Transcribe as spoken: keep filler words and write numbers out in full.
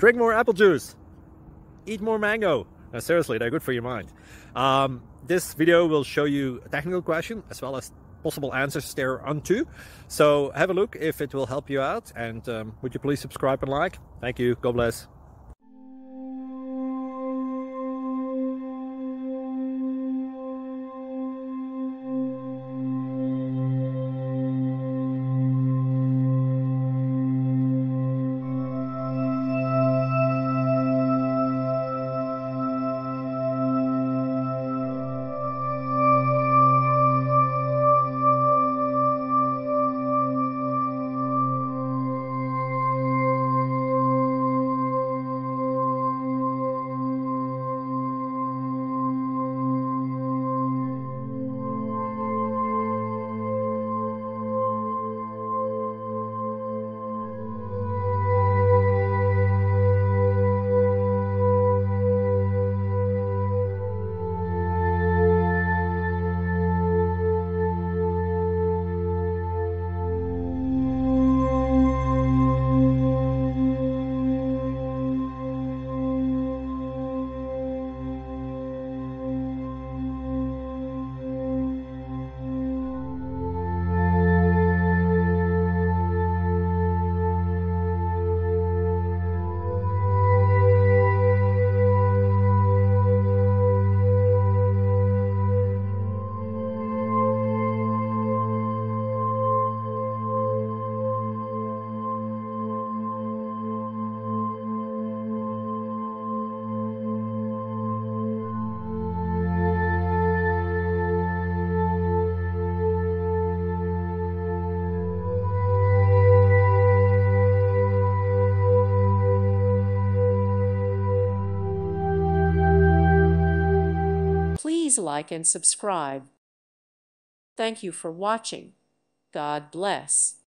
Drink more apple juice. Eat more mango. No, seriously, they're good for your mind. Um, this video will show you a technical question as well as possible answers thereunto. So have a look if it will help you out, and um, would you please subscribe and like? Thank you. God bless. Please like and subscribe. Thank you for watching. God bless.